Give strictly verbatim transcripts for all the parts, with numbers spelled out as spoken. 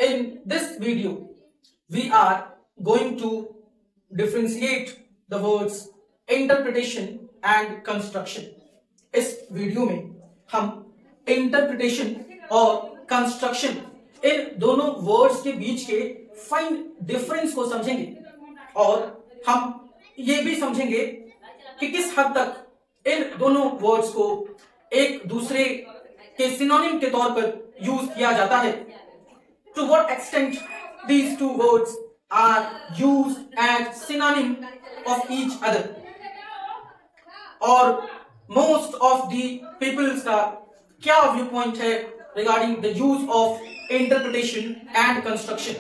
In this video, we are going to differentiate the words interpretation and construction. इस video में हम interpretation और construction इन दोनों words के बीच के फाइन डिफरेंस को समझेंगे और हम ये भी समझेंगे कि किस हद तक इन दोनों वर्ड्स को एक दूसरे के सिनोनिम के तौर पर यूज किया जाता है. To what extent these two words are used as synonym of each other. और most of the peoples का क्या व्यू पॉइंट है regarding the use of interpretation and construction.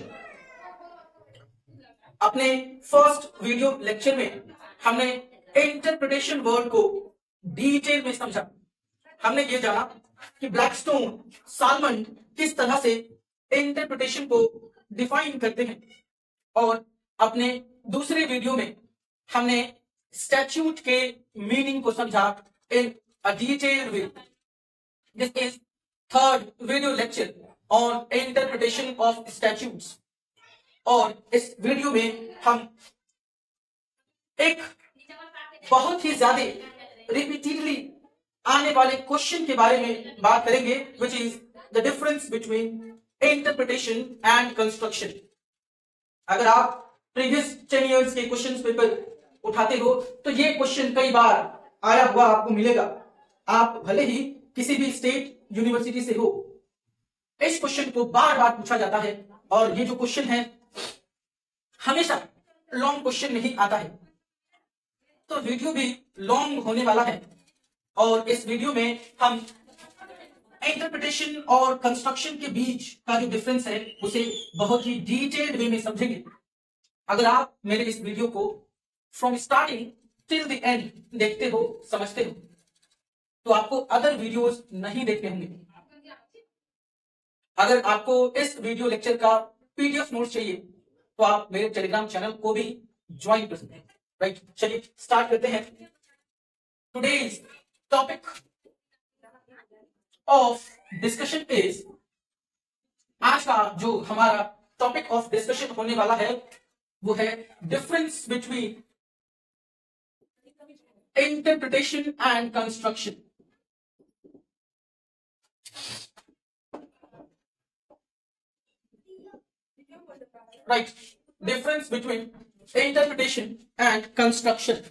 अपने फर्स्ट वीडियो लेक्चर में हमने इंटरप्रिटेशन वर्ड को detail में समझा. हमने ये जाना कि ब्लैकस्टोन, सालमन किस तरह से इंटरप्रिटेशन को डिफाइन करते हैं और अपने दूसरे वीडियो में हमने स्टैट्यूट के मीनिंग को समझा in a detailed way. This is third video lecture on interpretation of statutes और इस वीडियो में हम एक बहुत ही ज्यादा रिपीटेडली आने वाले क्वेश्चन के बारे में बात करेंगे, which is the difference between interpretation and construction. अगर आप प्रीवियस टेन इयर्स के क्वेश्चन पेपर उठाते हो तो ये क्वेश्चन कई बार आया हुआ आपको मिलेगा. आप भले ही किसी भी स्टेट यूनिवर्सिटी से हो, इस क्वेश्चन को बार बार पूछा जाता है और ये जो क्वेश्चन है हमेशा लॉन्ग क्वेश्चन नहीं आता है. तो वीडियो भी लॉन्ग होने वाला है और इस वीडियो में हम इंटरप्रिटेशन और कंस्ट्रक्शन के बीच का जो डिफरेंस है उसे बहुत ही डिटेल्ड वे में समझेंगे. अगर आप मेरे इस वीडियो को from starting till the end देखते हो, समझते हो, तो आपको अदर वीडियोस नहीं देखने होंगे. अगर आपको इस वीडियो लेक्चर का पीडीएफ नोट्स चाहिए तो आप मेरे टेलीग्राम चैनल को भी ज्वाइन कर सकते हैं. राइट, चलिए स्टार्ट करते हैं. Today's topic of discussion is, आज का जो हमारा टॉपिक ऑफ डिस्कशन होने वाला है वो है difference between interpretation and construction. Right, difference between interpretation and construction.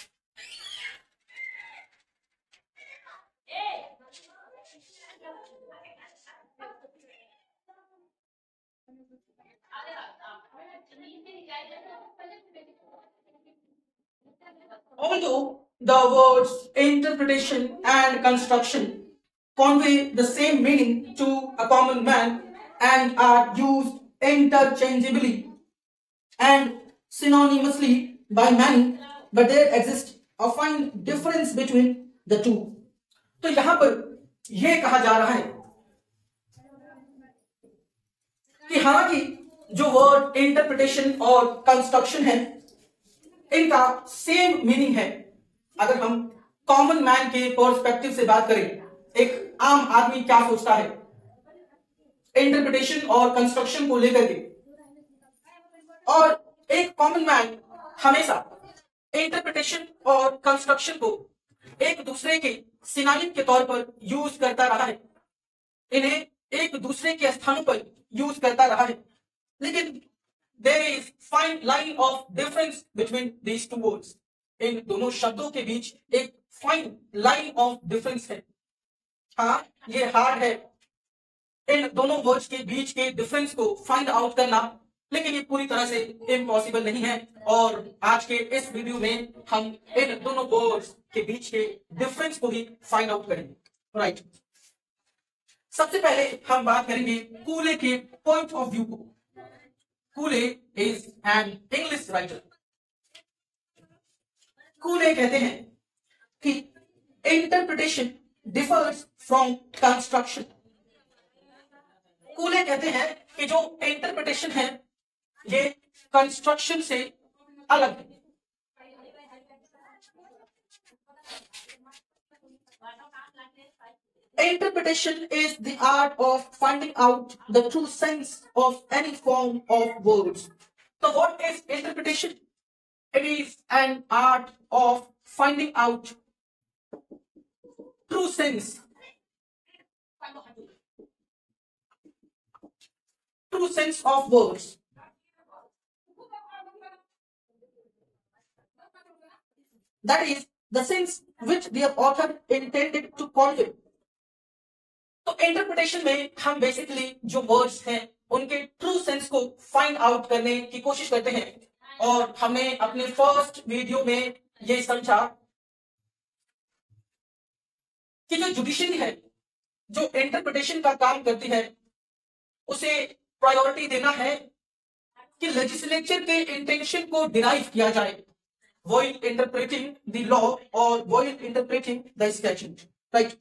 Although the words interpretation and construction convey the same meaning to a common man and are used interchangeably and synonymously by many, but there exists a fine difference between the two. तो यहां पर यह कहा जा रहा है कि हालांकि जो वर्ड इंटरप्रिटेशन और कंस्ट्रक्शन है इनका सेम मीनिंग है. अगर हम कॉमन मैन के पर्सपेक्टिव से बात करें, एक आम आदमी क्या सोचता है इंटरप्रिटेशन और कंस्ट्रक्शन को लेकर के, और एक कॉमन मैन हमेशा इंटरप्रिटेशन और कंस्ट्रक्शन को एक दूसरे के सिनोनिम के तौर पर यूज करता रहा है, इन्हें एक दूसरे के स्थानों पर यूज करता रहा है. लेकिन there is fine line of difference between these two words. इन दोनों शब्दों के बीच एक फाइन लाइन ऑफ डिफरेंस है. हाँ, ये हार्ड है इन दोनों वर्ड्स के बीच के डिफरेंस को फाइंड आउट करना, लेकिन ये पूरी तरह से इम्पॉसिबल नहीं है. और आज के इस वीडियो में हम इन दोनों वर्ड्स के बीच के डिफरेंस को ही फाइंड आउट करेंगे. राइट, सबसे पहले हम बात करेंगे कूले के पॉइंट ऑफ व्यू को. Cooley is an English writer. Cooley कहते हैं कि interpretation differs from construction. Cooley कहते हैं कि जो इंटरप्रिटेशन है ये कंस्ट्रक्शन से अलग है. Interpretation is the art of finding out the true sense of any form of words. So what is interpretation? It is an art of finding out true sense, true sense of words. That is the sense which the author intended to convey. तो interpretation में हम basically जो words हैं उनके true sense को find out करने की कोशिश करते हैं और हमने अपने फर्स्ट वीडियो में ये समझा कि जो जुडिशरी है जो इंटरप्रिटेशन का काम करती है उसे प्रायोरिटी देना है कि लेजिस्लेचर के इंटेंशन को डिराइव किया जाए while interpreting the law or while interpreting the statute, right?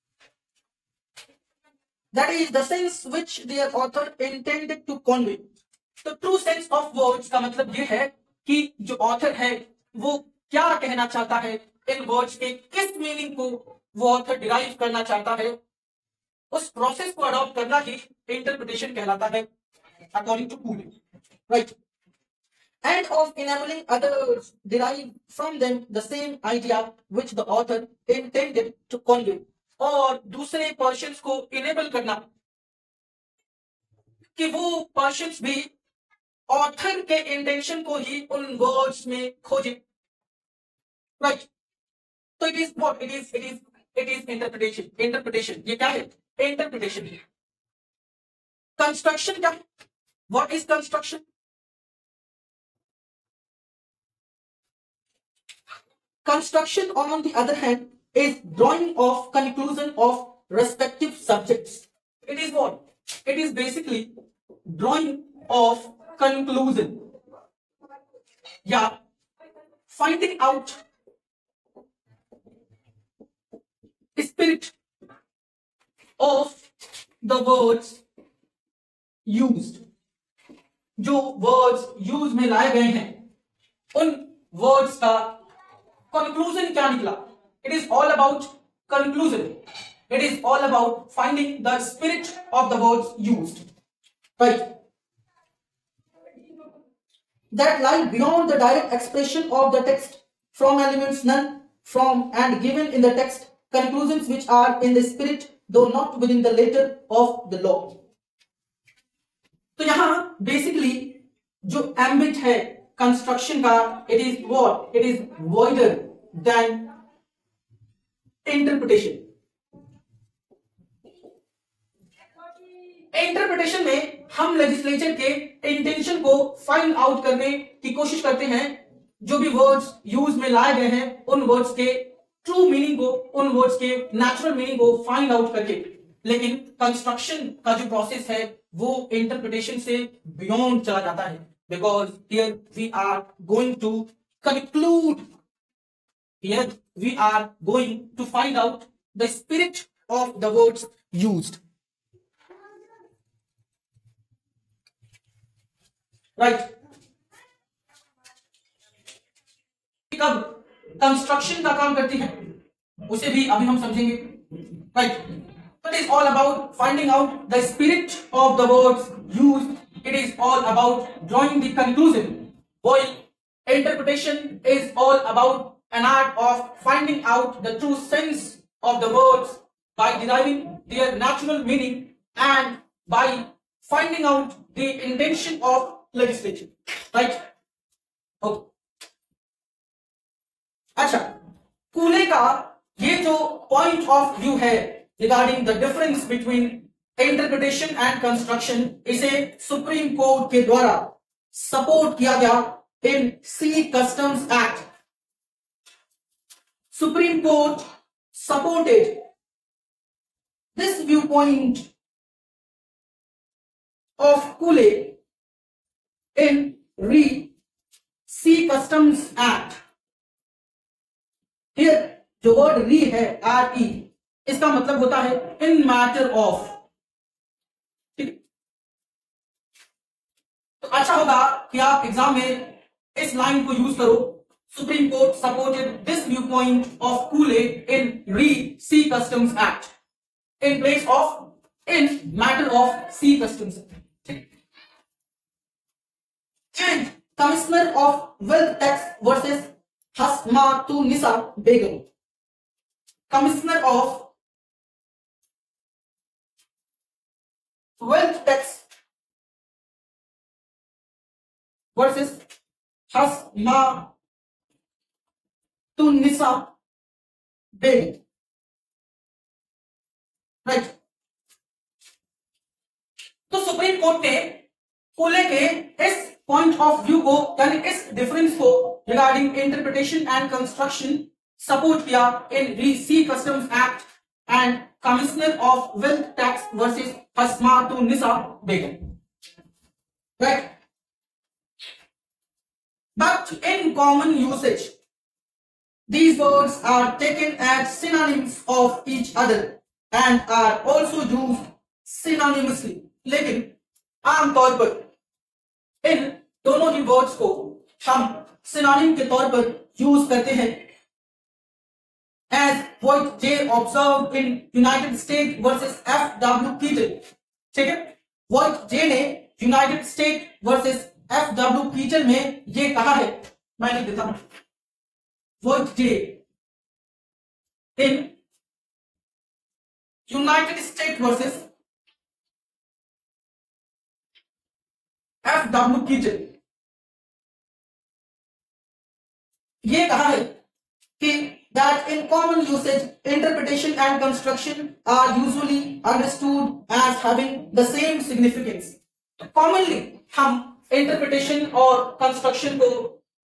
That is the sense which their author intended to convey. तो true sense of words का मतलब ये है कि जो ऑथर है वो क्या कहना चाहता है, इन वर्ड्स के किस मीनिंग को वो ऑथर डिराइव करना चाहता है, उस प्रोसेस को अडॉप्ट करना ही इंटरप्रिटेशन कहलाता है according to Cooley, right? And of enabling others derive from them the same idea which the author intended to convey. और दूसरे पर्सन्स को इनेबल करना कि वो पर्सन्स भी ऑथर के इंटेंशन को ही उन वर्ड्स में खोजे, राइट? तो it is what it is it is it is interpretation. Interpretation ये क्या है? इंटरप्रिटेशन. कंस्ट्रक्शन क्या है? What is construction? Construction, on the other hand, is drawing of conclusion of respective subjects. It is what? It is basically drawing of conclusion. Yeah, finding out spirit of the words used. जो words use में लाए गए हैं उन words का conclusion क्या निकला? It is all about conclusion. It is all about finding the spirit of the words used, right? That lie beyond the direct expression of the text from elements none from and given in the text conclusions which are in the spirit though not within the letter of the law. तो यहां basically जो ambit है construction का, it is what? It is wider than interpretation. Interpretation में हम legislature के intention को find out करने की कोशिश करते हैं, जो भी वर्ड्स यूज में लाए गए हैं उन वर्ड्स के ट्रू मीनिंग को, उन वर्ड्स के नेचुरल मीनिंग को फाइंड आउट करके. लेकिन कंस्ट्रक्शन का जो प्रोसेस है वो इंटरप्रिटेशन से बियॉन्ड चला जाता है. Because here we are going to conclude, here we are going to find out the spirit of the words used, right? कब कंस्ट्रक्शन का काम करती है उसे भी अभी हम समझेंगे, right? It is all about finding out the spirit of the words used. It is all about drawing the conclusion, while interpretation is all about an art of finding out the true sense of the words by deriving their natural meaning and by finding out the intention of legislation, right? Okay. अच्छा, कूले का ये जो point of view है regarding the difference between interpretation and construction, इसे Supreme Court के द्वारा support किया गया in Sea Customs Act. Supreme Court supported this view point of Cooley in re Sea Customs Act. Here जो word re है, R E, इसका मतलब होता है इन मैटर ऑफ. तो अच्छा होगा कि आप एग्जाम में इस लाइन को यूज करो. Supreme Court supported this view point of Cooley in re Sea Customs Act. In place of in matter of Sea Customs. And commissioner of wealth tax versus Hasmatunnisa Begum. Commissioner of wealth tax versus Hasmatunnisa Begum. Right. तो सुप्रीम कोर्ट ने को लेके इस point of view को यानी इस डिफरेंस को regarding interpretation and construction support किया in re Sea Customs Act and commissioner of wealth tax versus Hasmatunnisa Begum. Right. But in common usage, these words are taken as synonyms of each other and are also used synonymously. लेकिन आमतौर पर इन दोनों ही words को हम synonym के तौर पर use करते हैं। As Voigt J observed in United States versus F W Keeton, ठीक है, Voigt J ने United State versus F W Keeton में ये कहा है, मैं लिख देता हूं, Voigt J in United State versus F W Keeton ये कहा है कि that in common usage interpretation and construction are usually understood as having the same significance। तो commonly हम इंटरप्रिटेशन और कंस्ट्रक्शन को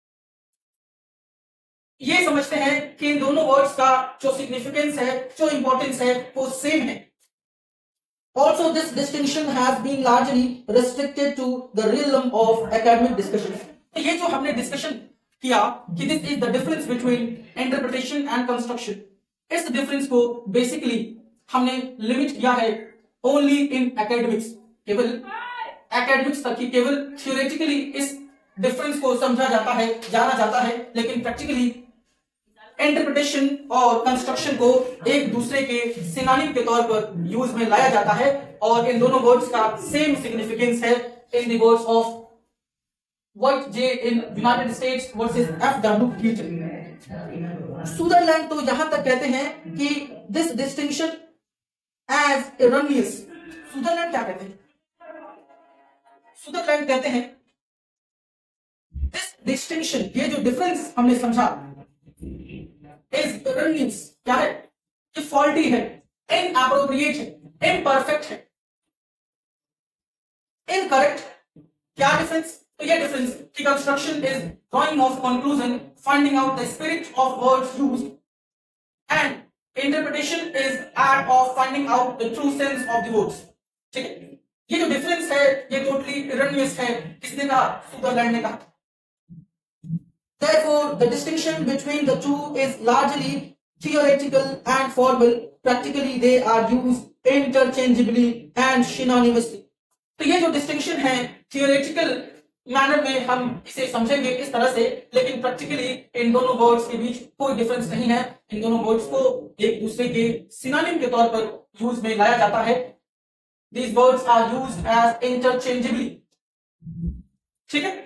ये समझते हैं कि इन दोनों वर्ड्स का जो सिग्निफिकेंस है, जो इंपॉर्टेंस है, वो सेम है। Also this distinction has been largely restricted to the realm of academic discussion। तो ये जो हमने डिस्कशन किया कि this is the difference between interpretation and construction, इस डिफरेंस को बेसिकली हमने लिमिट किया है ओनली इन एकेडमिक्स, केवल एकेडमिक्स तक ही, केवल थ्योरेटिकली इस डिफरेंस को समझा जाता है, जाना जाता है, लेकिन प्रैक्टिकली इंटरप्रिटेशन और कंस्ट्रक्शन को एक दूसरे के सिनोनिम के तौर पर यूज में लाया जाता है और इन दोनों वर्ड्स का सेम सिग्निफिकेंस है in the words of Voigt J in United States versus F W Keeton। Sutherland तो यहां तक कहते हैं कि दिस डिस्टिंक्शन एज erroneous। सुदरलैंड क्या कहते हैं? सुदरलैंड कहते हैं दिस डिस्टिंक्शन, ये जो डिफरेंस हमने समझा, इज erroneous। क्या है? ये फॉल्टी है, इनएप्रोप्रिएट है, इम्परफेक्ट है, इनकरेक्ट। क्या डिफरेंस? तो ये डिफरेंस की construction is drawing of conclusion, finding out the spirit of words used, and interpretation is art of finding out the true sense of the words. ठीक है, ये जो डिफरेंस है ये टोटली erroneous है। किसने कहा? सुदरलैंड ने कहा। Therefore, the distinction between the two is largely theoretical and formal. Practically, they are used interchangeably and synonymously। तो ये जो डिस्टिंक्शन है थियोरेटिकल मैनर में हम इसे समझेंगे इस तरह से, लेकिन प्रैक्टिकली इन दोनों वर्ड्स के बीच कोई डिफरेंस नहीं है। इन दोनों वर्ड्स को एक दूसरे के सिनोनिम के तौर पर यूज में लाया जाता है। These words are used as interchangeably। ठीक है,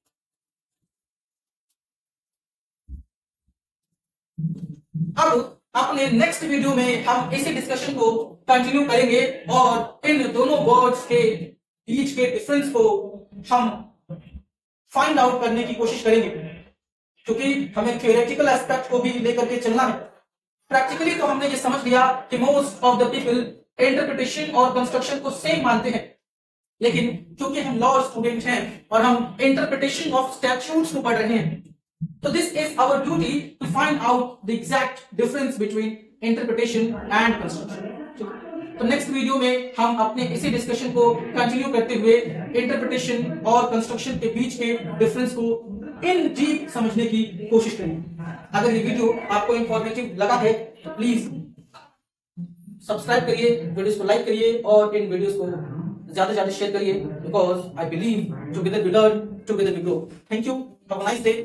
अब अपने नेक्स्ट वीडियो में हम इसी डिस्कशन को कंटिन्यू करेंगे और इन दोनों वर्ड्स के बीच के डिफरेंस को हम फाइंड आउट करने की कोशिश करेंगे, क्योंकि हमें थियोरेटिकल एस्पेक्ट को भी लेकर के चलना है। प्रैक्टिकली तो हमने ये समझ लिया कि most of the people interpretation और कंस्ट्रक्शन को सेम मानते हैं, लेकिन क्योंकि हम लॉ स्टूडेंट हैं और हम इंटरप्रिटेशन ऑफ स्टैट्यूट्स को पढ़ रहे हैं, तो this is our duty to find out the exact difference between interpretation and construction. तो नेक्स्ट वीडियो में हम अपने इसी डिस्कशन को कंटिन्यू करते हुए इंटरप्रिटेशन और कंस्ट्रक्शन के बीच के डिफरेंस को इन डीप समझने की कोशिश करेंगे। अगर ये वीडियो आपको इंफॉर्मेटिव लगा है तो प्लीज सब्सक्राइब करिए, वीडियोस को लाइक करिए और इन वीडियोस को ज्यादा से ज्यादा शेयर करिए, because I believe together we learn, together we grow. Thank you, have a nice day.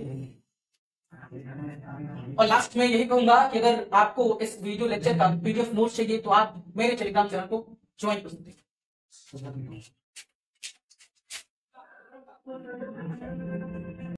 और लास्ट में यही कहूंगा कि अगर आपको इस वीडियो लेक्चर का पीडीएफ नोट्स चाहिए तो आप मेरे टेलीग्राम चैनल को ज्वाइन कर सकते हैं।